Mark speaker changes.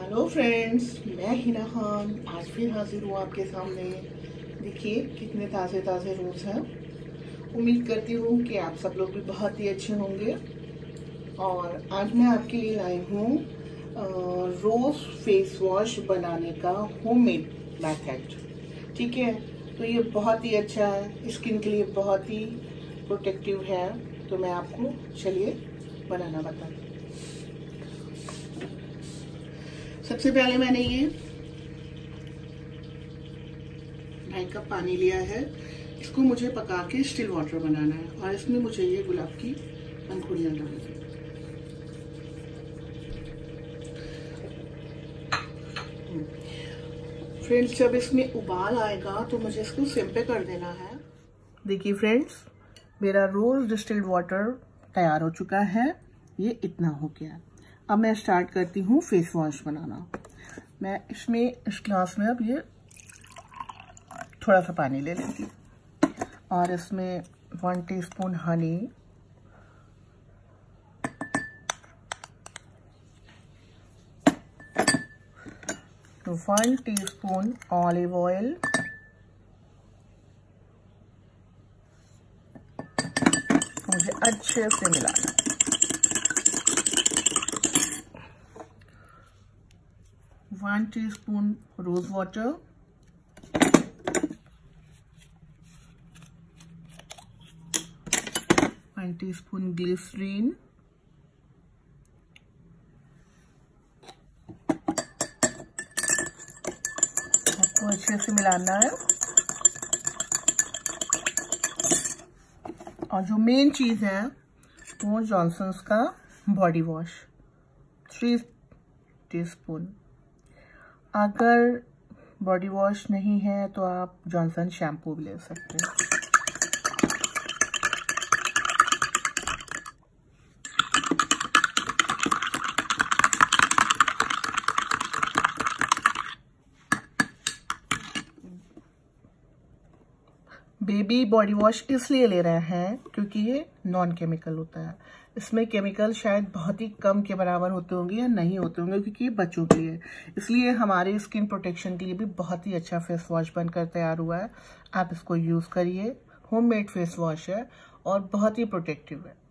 Speaker 1: Hello friends, मैं हिना खान आज फिर हाजिर हूँ आपके सामने। देखिए कितने ताज़े ताज़े रोज़ हैं। उम्मीद करती हूँ कि आप सब लोग भी बहुत ही अच्छे होंगे। और आज मैं आपके लिए लाई हूँ रोज़ फेस वॉश बनाने का होममेड मेथड। ठीक है, तो ये बहुत ही अच्छा है, स्किन के लिए बहुत ही प्रोटेक्टिव है। तो मैं आपको चलिए बनाना बताती हूँ। सबसे पहले मैंने ये 2.5 कप पानी लिया है। इसको मुझे पका के स्टिल वाटर बनाना है और इसमें मुझे ये गुलाब की पंखुड़ियाँ डालनी है। फ्रेंड्स, जब इसमें उबाल आएगा तो मुझे इसको सिम पे कर देना है। देखिए फ्रेंड्स, मेरा रोज डिस्टिल्ड वाटर तैयार हो चुका है। ये इतना हो गया। अब मैं स्टार्ट करती हूँ फेस वॉश बनाना। मैं इसमें इस ग्लास में अब ये थोड़ा सा पानी ले लेती हूँ और इसमें 1 टीस्पून हनी, तो 1 टीस्पून ऑलिव ऑयल, मुझे अच्छे से मिलाना। 1 teaspoon rose water, 1 teaspoon glycerine, आपको अच्छे से मिलाना है। और जो मेन चीज है वो जॉनसन्स का बॉडी वॉश 3 टीस्पून। अगर बॉडी वॉश नहीं है तो आप जॉनसन शैम्पू भी ले सकते हैं। बेबी बॉडी वॉश इसलिए ले रहे हैं क्योंकि ये नॉन केमिकल होता है। इसमें केमिकल शायद बहुत ही कम के बराबर होते होंगे या नहीं होते होंगे, क्योंकि ये बच्चों के लिए, इसलिए हमारे स्किन प्रोटेक्शन के लिए भी बहुत ही अच्छा फेस वॉश बनकर तैयार हुआ है। आप इसको यूज करिए। होममेड फेस वॉश है और बहुत ही प्रोटेक्टिव है।